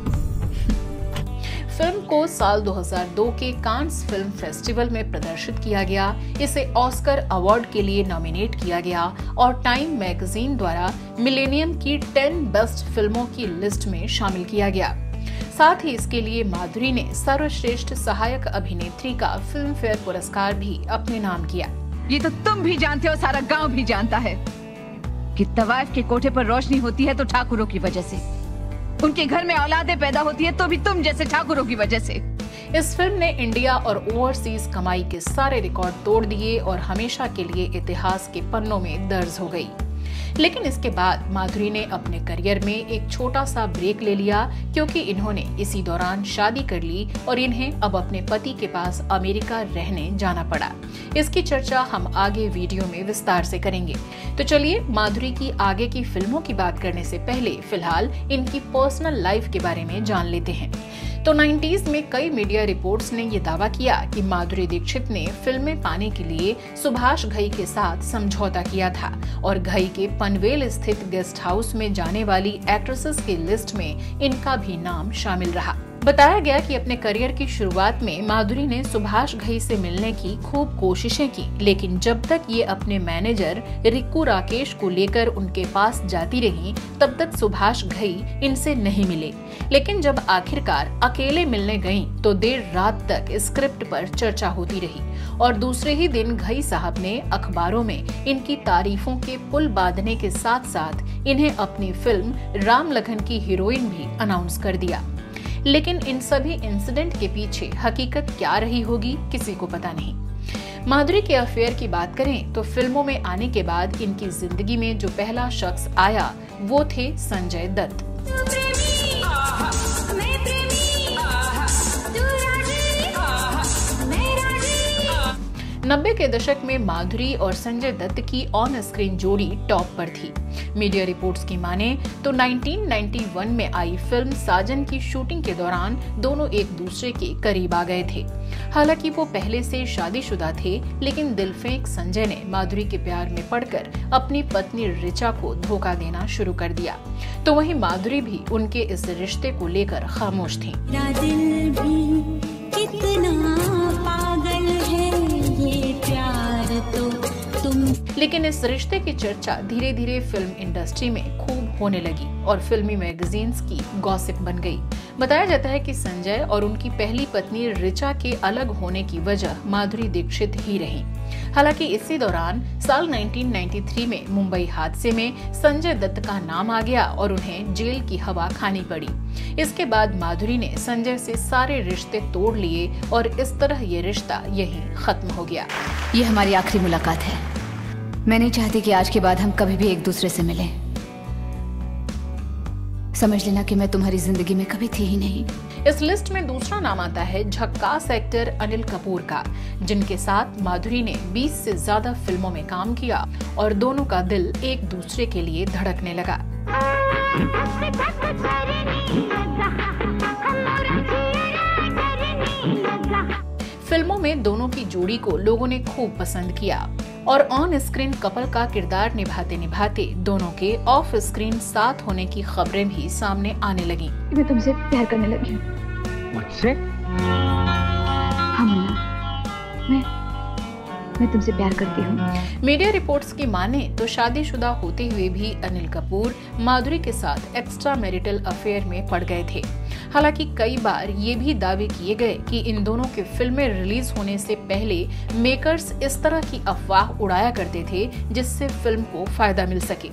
फिल्म को साल 2002 के कांस फिल्म फेस्टिवल में प्रदर्शित किया गया। इसे ऑस्कर अवार्ड के लिए नॉमिनेट किया गया और टाइम मैगजीन द्वारा मिलेनियम की 10 बेस्ट फिल्मों की लिस्ट में शामिल किया गया। साथ ही इसके लिए माधुरी ने सर्वश्रेष्ठ सहायक अभिनेत्री का फिल्म फेयर पुरस्कार भी अपने नाम किया। ये तो तुम भी जानते हो, सारा गांव भी जानता है कि तवाइफ के कोठे पर रोशनी होती है तो ठाकुरों की वजह से, उनके घर में औलादें पैदा होती है तो भी तुम जैसे ठाकुरों की वजह से। इस फिल्म ने इंडिया और ओवरसीज कमाई के सारे रिकॉर्ड तोड़ दिए और हमेशा के लिए इतिहास के पन्नों में दर्ज हो गई। लेकिन इसके बाद माधुरी ने अपने करियर में एक छोटा सा ब्रेक ले लिया, क्योंकि इन्होंने इसी दौरान शादी कर ली और इन्हें अब अपने पति के पास अमेरिका रहने जाना पड़ा। इसकी चर्चा हम आगे वीडियो में विस्तार से करेंगे। तो चलिए माधुरी की आगे की फिल्मों की बात करने से पहले फिलहाल इनकी पर्सनल लाइफ के बारे में जान लेते हैं। तो 90s में कई मीडिया रिपोर्ट्स ने ये दावा किया कि माधुरी दीक्षित ने फिल्में पाने के लिए सुभाष घई के साथ समझौता किया था और घई के पनवेल स्थित गेस्ट हाउस में जाने वाली एक्ट्रेसेस की लिस्ट में इनका भी नाम शामिल रहा। बताया गया कि अपने करियर की शुरुआत में माधुरी ने सुभाष घई से मिलने की खूब कोशिशें की, लेकिन जब तक ये अपने मैनेजर रिक्कू राकेश को लेकर उनके पास जाती रहीं, तब तक सुभाष घई इनसे नहीं मिले। लेकिन जब आखिरकार अकेले मिलने गईं, तो देर रात तक स्क्रिप्ट पर चर्चा होती रही और दूसरे ही दिन घई साहब ने अखबारों में इनकी तारीफों के पुल बांधने के साथ साथ इन्हें अपनी फिल्म राम लखन की हीरोइन भी अनाउंस कर दिया। लेकिन इन सभी इंसिडेंट के पीछे हकीकत क्या रही होगी, किसी को पता नहीं। माधुरी के अफेयर की बात करें तो फिल्मों में आने के बाद इनकी जिंदगी में जो पहला शख्स आया वो थे संजय दत्त। 90 के दशक में माधुरी और संजय दत्त की ऑन स्क्रीन जोड़ी टॉप पर थी। मीडिया रिपोर्ट्स की माने तो 1991 में आई फिल्म साजन की शूटिंग के दौरान दोनों एक दूसरे के करीब आ गए थे। हालांकि वो पहले से शादीशुदा थे, लेकिन दिलफेंक संजय ने माधुरी के प्यार में पड़कर अपनी पत्नी ऋचा को धोखा देना शुरू कर दिया। तो वहीं माधुरी भी उनके इस रिश्ते को लेकर खामोश थी। लेकिन इस रिश्ते की चर्चा धीरे धीरे फिल्म इंडस्ट्री में खूब होने लगी और फिल्मी मैगजीन्स की गॉसिप बन गई। बताया जाता है कि संजय और उनकी पहली पत्नी ऋचा के अलग होने की वजह माधुरी दीक्षित ही रही। हालांकि इसी दौरान साल 1993 में मुंबई हादसे में संजय दत्त का नाम आ गया और उन्हें जेल की हवा खानी पड़ी। इसके बाद माधुरी ने संजय से सारे रिश्ते तोड़ लिए और इस तरह ये रिश्ता यहीं खत्म हो गया। ये हमारी आखिरी मुलाकात है। मैं नहीं चाहती कि आज के बाद हम कभी भी एक दूसरे से मिलें। समझ लेना कि मैं तुम्हारी जिंदगी में कभी थी ही नहीं। इस लिस्ट में दूसरा नाम आता है झक्कास एक्टर अनिल कपूर का, जिनके साथ माधुरी ने 20 से ज्यादा फिल्मों में काम किया और दोनों का दिल एक दूसरे के लिए धड़कने लगा। फिल्मों में दोनों की जोड़ी को लोगों ने खूब पसंद किया और ऑन स्क्रीन कपल का किरदार निभाते निभाते दोनों के ऑफ स्क्रीन साथ होने की खबरें भी सामने आने लगी। मैं तुमसे प्यार करने लगी हूँ। मुझसे? हाँ मुन्ना, मैं तुमसे प्यार करती हूँ। मीडिया रिपोर्ट्स की माने तो शादीशुदा होते हुए भी अनिल कपूर माधुरी के साथ एक्स्ट्रा मैरिटल अफेयर में पड़ गए थे। हालांकि कई बार ये भी दावे किए गए कि इन दोनों के फिल्में रिलीज होने से पहले मेकर्स इस तरह की अफवाह उड़ाया करते थे जिससे फिल्म को फायदा मिल सके।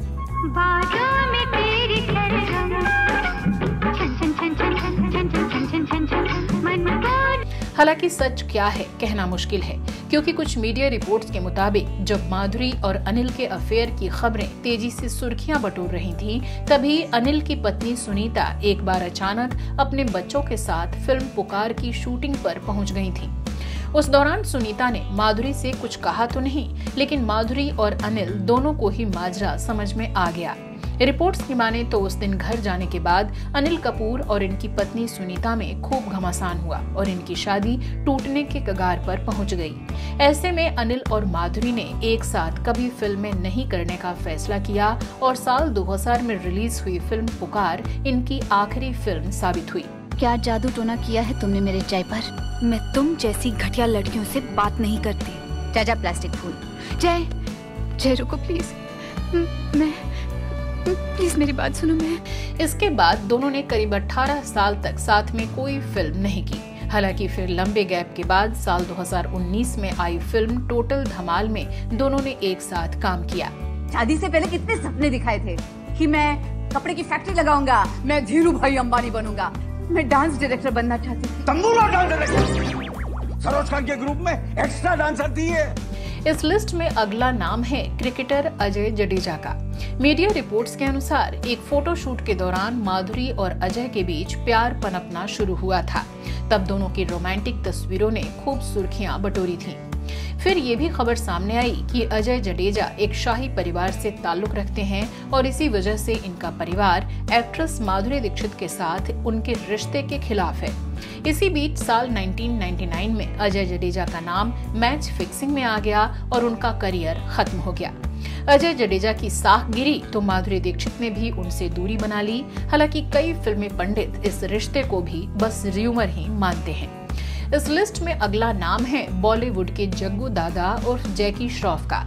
हालांकि सच क्या है कहना मुश्किल है, क्योंकि कुछ मीडिया रिपोर्ट्स के मुताबिक जब माधुरी और अनिल के अफेयर की खबरें तेजी से सुर्खियां बटोर रही थीं, तभी अनिल की पत्नी सुनीता एक बार अचानक अपने बच्चों के साथ फिल्म पुकार की शूटिंग पर पहुंच गई थी। उस दौरान सुनीता ने माधुरी से कुछ कहा तो नहीं, लेकिन माधुरी और अनिल दोनों को ही माजरा समझ में आ गया। रिपोर्ट्स की माने तो उस दिन घर जाने के बाद अनिल कपूर और इनकी पत्नी सुनीता में खूब घमासान हुआ और इनकी शादी टूटने के कगार पर पहुंच गई। ऐसे में अनिल और माधुरी ने एक साथ कभी फिल्में नहीं करने का फैसला किया और साल 2000 में रिलीज हुई फिल्म पुकार इनकी आखिरी फिल्म साबित हुई। क्या जादू टोना किया है तुमने मेरे जय पर? मैं तुम जैसी घटिया लड़कियों से बात नहीं करती। जा प्लास्टिक फूल। जय रुको प्लीज, प्लीज मेरी बात सुनो। मैं इसके बाद दोनों ने करीब 18 साल तक साथ में कोई फिल्म नहीं की। हालांकि फिर लंबे गैप के बाद साल 2019 में आई फिल्म टोटल धमाल में दोनों ने एक साथ काम किया। शादी से पहले कितने सपने दिखाए थे कि मैं कपड़े की फैक्ट्री लगाऊंगा, मैं धीरू भाई अंबानी बनूंगा, मैं डांस डायरेक्टर बनना चाहती थी। तंबूरा डांस डायरेक्टर सरोज खान के ग्रुप में एक्स्ट्रा डांसर थी है। इस लिस्ट में अगला नाम है क्रिकेटर अजय जडेजा का। मीडिया रिपोर्ट्स के अनुसार एक फोटोशूट के दौरान माधुरी और अजय के बीच प्यार पनपना शुरू हुआ था। तब दोनों की रोमांटिक तस्वीरों ने खूब सुर्खियां बटोरी थीं। फिर ये भी खबर सामने आई कि अजय जडेजा एक शाही परिवार से ताल्लुक रखते हैं और इसी वजह से इनका परिवार एक्ट्रेस माधुरी दीक्षित के साथ उनके रिश्ते के खिलाफ है। इसी बीच साल 1999 में अजय जडेजा का नाम मैच फिक्सिंग में आ गया और उनका करियर खत्म हो गया। अजय जडेजा की साख गिरी तो माधुरी दीक्षित ने भी उनसे दूरी बना ली। हालांकि कई फिल्मी पंडित इस रिश्ते को भी बस र्यूमर ही मानते हैं। इस लिस्ट में अगला नाम है बॉलीवुड के जग्गू दादा और जैकी श्रॉफ का।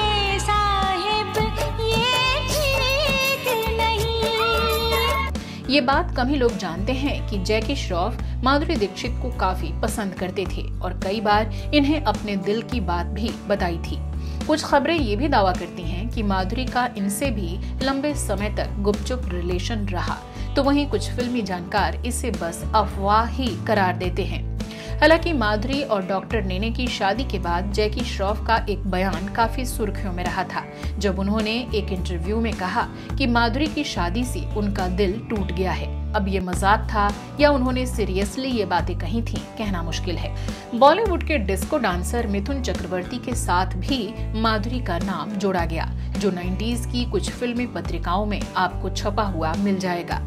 ये बात कम ही लोग जानते हैं कि जैकी श्रॉफ माधुरी दीक्षित को काफी पसंद करते थे और कई बार इन्हें अपने दिल की बात भी बताई थी। कुछ खबरें ये भी दावा करती हैं कि माधुरी का इनसे भी लंबे समय तक गुपचुप रिलेशन रहा, तो वहीं कुछ फिल्मी जानकार इसे बस अफवाह ही करार देते हैं। हालांकि माधुरी और डॉक्टर नेने की शादी के बाद जैकी श्रॉफ का एक बयान काफी सुर्खियों में रहा था, जब उन्होंने एक इंटरव्यू में कहा कि माधुरी की शादी से उनका दिल टूट गया है। अब ये मजाक था या उन्होंने सीरियसली ये बातें कही थी, कहना मुश्किल है। बॉलीवुड के डिस्को डांसर मिथुन चक्रवर्ती के साथ भी माधुरी का नाम जोड़ा गया, जो 90s की कुछ फिल्मी पत्रिकाओं में आपको छपा हुआ मिल जाएगा।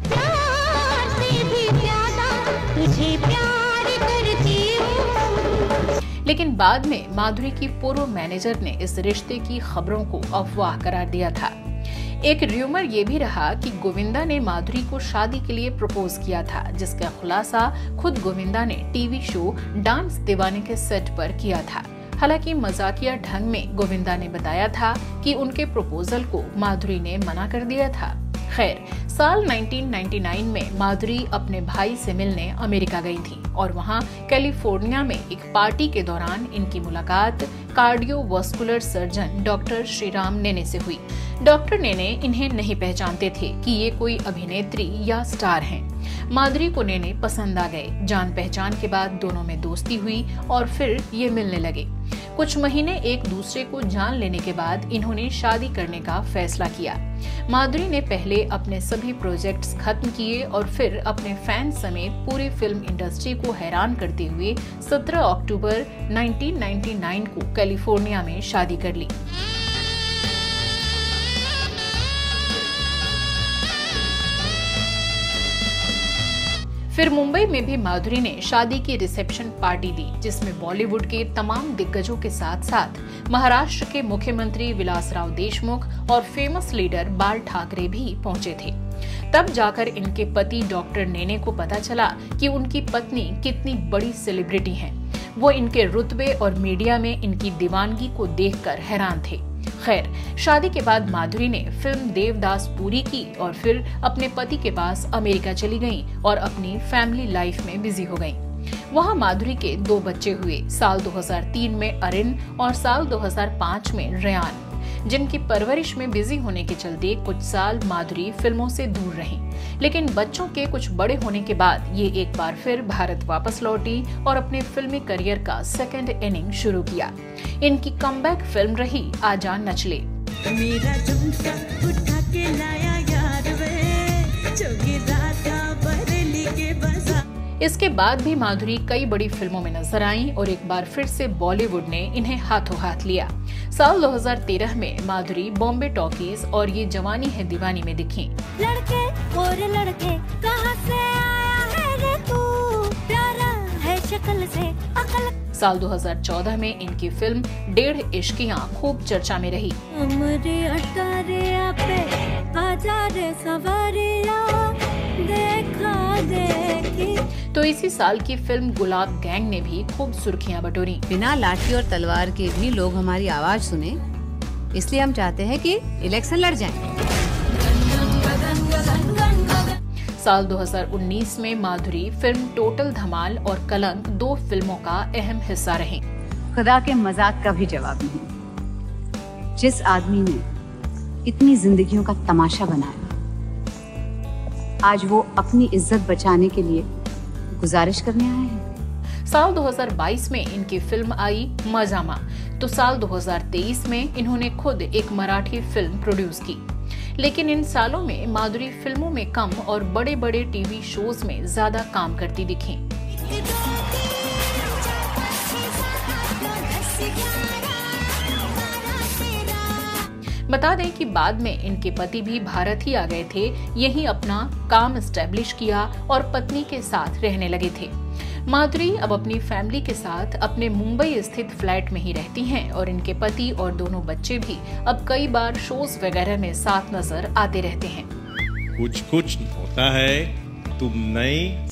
लेकिन बाद में माधुरी की पूर्व मैनेजर ने इस रिश्ते की खबरों को अफवाह करार दिया था। एक र्यूमर ये भी रहा कि गोविंदा ने माधुरी को शादी के लिए प्रपोज किया था, जिसका खुलासा खुद गोविंदा ने टीवी शो डांस दीवाने के सेट पर किया था। हालांकि मजाकिया ढंग में गोविंदा ने बताया था कि उनके प्रपोजल को माधुरी ने मना कर दिया था। खैर, साल 1999 में माधुरी अपने भाई से मिलने अमेरिका गई थी और वहां कैलिफोर्निया में एक पार्टी के दौरान इनकी मुलाकात cardiovascular surgeon doctor Shriram Nene से हुई। डॉक्टर नेने इन्हें नहीं पहचानते थे कि ये कोई अभिनेत्री या स्टार हैं। माधुरी को नेने पसंद आ गए। जान पहचान के बाद दोनों में दोस्ती हुई और फिर ये मिलने लगे। कुछ महीने एक दूसरे को जान लेने के बाद इन्होंने शादी करने का फैसला किया। माधुरी ने पहले अपने सभी प्रोजेक्ट्स खत्म किए और फिर अपने फैंस समेत पूरी फिल्म इंडस्ट्री को हैरान करते हुए 17 अक्टूबर 1999 को कैलिफोर्निया में शादी कर ली। फिर मुंबई में भी माधुरी ने शादी की रिसेप्शन पार्टी दी, जिसमें बॉलीवुड के तमाम दिग्गजों के साथ साथ महाराष्ट्र के मुख्यमंत्री विलासराव देशमुख और फेमस लीडर बाल ठाकरे भी पहुंचे थे। तब जाकर इनके पति डॉक्टर नेने को पता चला कि उनकी पत्नी कितनी बड़ी सेलिब्रिटी हैं। वो इनके रुतबे और मीडिया में इनकी दीवानगी को देखकर हैरान थे। खैर, शादी के बाद माधुरी ने फिल्म देवदास पूरी की और फिर अपने पति के पास अमेरिका चली गईं और अपनी फैमिली लाइफ में बिजी हो गईं। वहां माधुरी के 2 बच्चे हुए, साल 2003 में अरिन और साल 2005 में रेयान, जिनकी परवरिश में बिजी होने के चलते कुछ साल माधुरी फिल्मों से दूर रहीं। लेकिन बच्चों के कुछ बड़े होने के बाद ये एक बार फिर भारत वापस लौटी और अपने फिल्मी करियर का सेकंड इनिंग शुरू किया। इनकी कमबैक फिल्म रही आजा नचले। मेरा झुमका उठा के लाया यार वे, जो गिरा था बरेली के बाजार। इसके बाद भी माधुरी कई बड़ी फिल्मों में नजर आईं और एक बार फिर से बॉलीवुड ने इन्हें हाथों हाथ लिया। साल 2013 में माधुरी बॉम्बे टॉकीज और ये जवानी है दीवानी में दिखीं। लड़के और लड़के कहाँ से आया है रे तू, प्यारा है शक्ल से अकल। साल 2014 में इनकी फिल्म 1.5 इश्कियां खूब चर्चा में रही। हमरे अटारिया पे बाजार सवारिया देखा देखी। तो इसी साल की फिल्म गुलाब गैंग ने भी खूब सुर्खियां बटोरी। बिना लाठी और तलवार के भी लोग हमारी आवाज सुने, इसलिए हम चाहते हैं कि इलेक्शन लड़ जाएं। साल 2019 में माधुरी फिल्म टोटल धमाल और कलंक 2 फिल्मों का अहम हिस्सा रहीं। खुदा के मजाक का भी जवाब नहीं। जिस आदमी ने इतनी जिंदगियों का तमाशा बनाया, आज वो अपनी इज्जत बचाने के लिए गुजारिश करने आए हैं। साल 2022 में इनकी फिल्म आई मजामा, तो साल 2023 में इन्होंने खुद एक मराठी फिल्म प्रोड्यूस की। लेकिन इन सालों में माधुरी फिल्मों में कम और बड़े बड़े टीवी शोज में ज्यादा काम करती दिखीं। बता दें कि बाद में इनके पति भी भारत ही आ गए थे, यहीं अपना काम एस्टेब्लिश किया और पत्नी के साथ रहने लगे थे। माधुरी अब अपनी फैमिली के साथ अपने मुंबई स्थित फ्लैट में ही रहती हैं और इनके पति और दोनों बच्चे भी अब कई बार शोज वगैरह में साथ नजर आते रहते हैं। कुछ कुछ होता है, तुम नहीं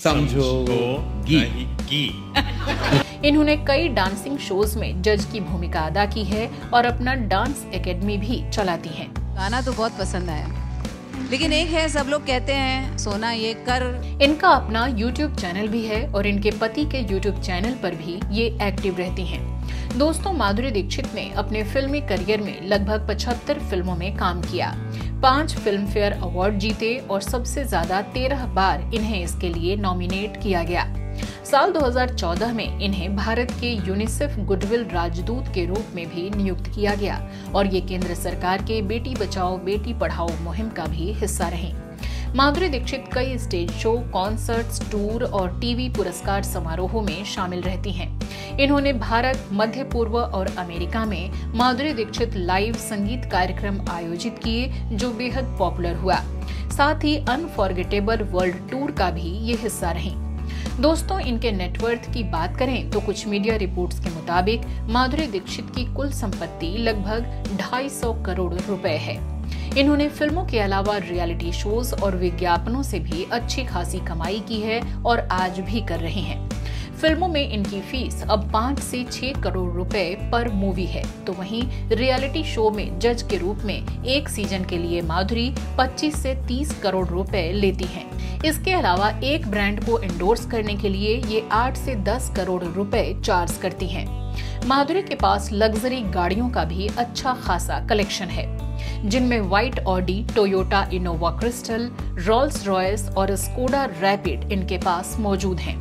समझोगी। इन्होंने कई डांसिंग शोज में जज की भूमिका अदा की है और अपना डांस एकेडमी भी चलाती हैं। गाना तो बहुत पसंद आया, लेकिन एक है, सब लोग कहते हैं सोना ये कर। इनका अपना YouTube चैनल भी है और इनके पति के YouTube चैनल पर भी ये एक्टिव रहती हैं। दोस्तों, माधुरी दीक्षित ने अपने फिल्मी करियर में लगभग 75 फिल्मों में काम किया, 5 फिल्म फेयर अवार्ड जीते और सबसे ज्यादा 13 बार इन्हें इसके लिए नॉमिनेट किया गया। साल 2014 में इन्हें भारत के यूनिसेफ गुडविल राजदूत के रूप में भी नियुक्त किया गया और ये केंद्र सरकार के बेटी बचाओ बेटी पढ़ाओ मुहिम का भी हिस्सा रहीं। माधुरी दीक्षित कई स्टेज शो, कॉन्सर्ट्स, टूर और टीवी पुरस्कार समारोहों में शामिल रहती हैं। इन्होंने भारत, मध्य पूर्व और अमेरिका में माधुरी दीक्षित लाइव संगीत कार्यक्रम आयोजित किए, जो बेहद पॉपुलर हुआ। साथ ही अनफॉरगेटेबल वर्ल्ड टूर का भी ये हिस्सा रहीं। दोस्तों, इनके नेटवर्थ की बात करें तो कुछ मीडिया रिपोर्ट्स के मुताबिक माधुरी दीक्षित की कुल संपत्ति लगभग 250 करोड़ रुपए है। इन्होंने फिल्मों के अलावा रियलिटी शोज और विज्ञापनों से भी अच्छी खासी कमाई की है और आज भी कर रहे हैं। फिल्मों में इनकी फीस अब 5 से 6 करोड़ रुपए पर मूवी है, तो वहीं रियलिटी शो में जज के रूप में एक सीजन के लिए माधुरी 25 से 30 करोड़ रुपए लेती हैं। इसके अलावा एक ब्रांड को एंडोर्स करने के लिए ये 8 से 10 करोड़ रुपए चार्ज करती हैं। माधुरी के पास लग्जरी गाड़ियों का भी अच्छा खासा कलेक्शन है, जिनमें white Audi, Toyota Innova Crystal, Rolls Royce और स्कोडा रैपिड इनके पास मौजूद हैं।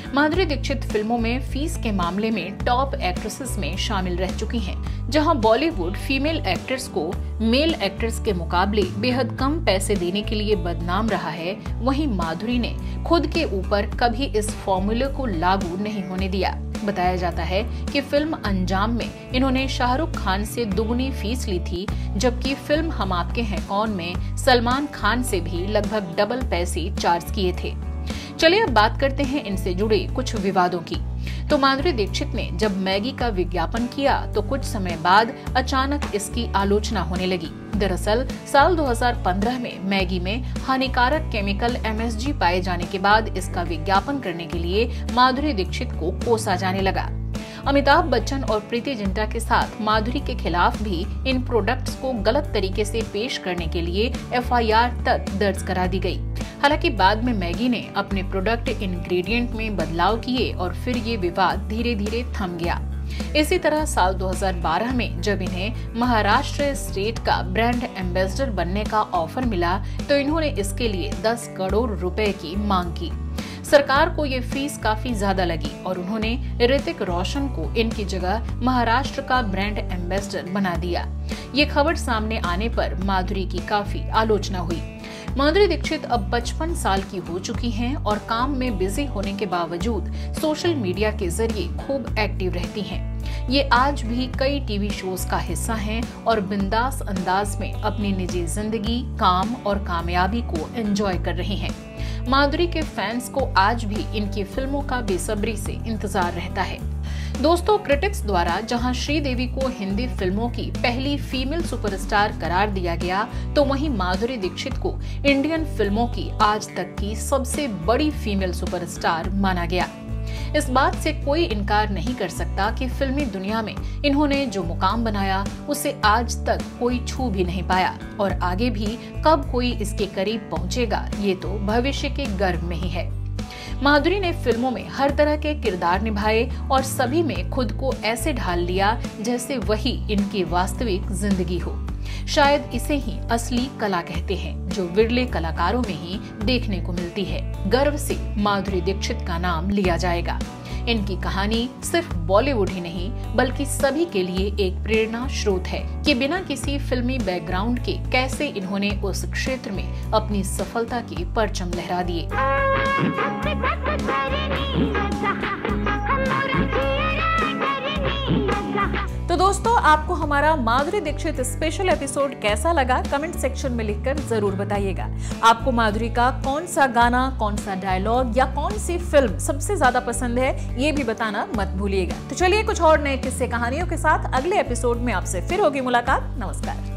माधुरी दीक्षित फिल्मों में फीस के मामले में टॉप एक्ट्रेसेस में शामिल रह चुकी हैं। जहां बॉलीवुड फीमेल एक्टर्स को मेल एक्टर्स के मुकाबले बेहद कम पैसे देने के लिए बदनाम रहा है, वहीं माधुरी ने खुद के ऊपर कभी इस फॉर्मूले को लागू नहीं होने दिया। बताया जाता है कि फिल्म अंजाम में इन्होंने शाहरुख खान से दुगनी फीस ली थी, जबकि फिल्म हम आपके हैं कौन में सलमान खान से भी लगभग डबल पैसे चार्ज किए थे। चलिए अब बात करते हैं इनसे जुड़े कुछ विवादों की। तो माधुरी दीक्षित ने जब मैगी का विज्ञापन किया तो कुछ समय बाद अचानक इसकी आलोचना होने लगी। दरअसल साल 2015 में मैगी में हानिकारक केमिकल MSG पाए जाने के बाद इसका विज्ञापन करने के लिए माधुरी दीक्षित को कोसा जाने लगा। अमिताभ बच्चन और प्रीति जिंटा के साथ माधुरी के खिलाफ भी इन प्रोडक्ट्स को गलत तरीके से पेश करने के लिए FIR तक दर्ज करा दी गई। हालांकि बाद में मैगी ने अपने प्रोडक्ट इंग्रेडिएंट में बदलाव किए और फिर ये विवाद धीरे धीरे थम गया। इसी तरह साल 2012 में जब इन्हें महाराष्ट्र स्टेट का ब्रांड एम्बेसडर बनने का ऑफर मिला तो इन्होंने इसके लिए 10 करोड़ रुपए की मांग की। सरकार को ये फीस काफी ज्यादा लगी और उन्होंने ऋतिक रोशन को इनकी जगह महाराष्ट्र का ब्रांड एम्बेसडर बना दिया। ये खबर सामने आने पर माधुरी की काफी आलोचना हुई। माधुरी दीक्षित अब 55 साल की हो चुकी हैं और काम में बिजी होने के बावजूद सोशल मीडिया के जरिए खूब एक्टिव रहती हैं। ये आज भी कई टीवी शोज का हिस्सा हैं और बिंदास अंदाज में अपनी निजी जिंदगी, काम और कामयाबी को एंजॉय कर रही हैं। माधुरी के फैंस को आज भी इनकी फिल्मों का बेसब्री से इंतजार रहता है। दोस्तों, क्रिटिक्स द्वारा जहां श्रीदेवी को हिंदी फिल्मों की पहली फीमेल सुपरस्टार करार दिया गया, तो वहीं माधुरी दीक्षित को इंडियन फिल्मों की आज तक की सबसे बड़ी फीमेल सुपरस्टार माना गया। इस बात से कोई इनकार नहीं कर सकता कि फिल्मी दुनिया में इन्होंने जो मुकाम बनाया उसे आज तक कोई छू भी नहीं पाया और आगे भी कब कोई इसके करीब पहुंचेगा ये तो भविष्य के गर्भ में ही है। माधुरी ने फिल्मों में हर तरह के किरदार निभाए और सभी में खुद को ऐसे ढाल लिया जैसे वही इनकी वास्तविक जिंदगी हो। शायद इसे ही असली कला कहते हैं, जो विरले कलाकारों में ही देखने को मिलती है। गर्व से माधुरी दीक्षित का नाम लिया जाएगा। इनकी कहानी सिर्फ बॉलीवुड ही नहीं बल्कि सभी के लिए एक प्रेरणा स्रोत है कि बिना किसी फिल्मी बैकग्राउंड के कैसे इन्होंने उस क्षेत्र में अपनी सफलता की परचम लहरा दिए। तो दोस्तों, आपको हमारा माधुरी दीक्षित स्पेशल एपिसोड कैसा लगा कमेंट सेक्शन में लिखकर जरूर बताइएगा। आपको माधुरी का कौन सा गाना, कौन सा डायलॉग या कौन सी फिल्म सबसे ज्यादा पसंद है ये भी बताना मत भूलिएगा। तो चलिए कुछ और नए किस्से कहानियों के साथ अगले एपिसोड में आपसे फिर होगी मुलाकात। नमस्कार।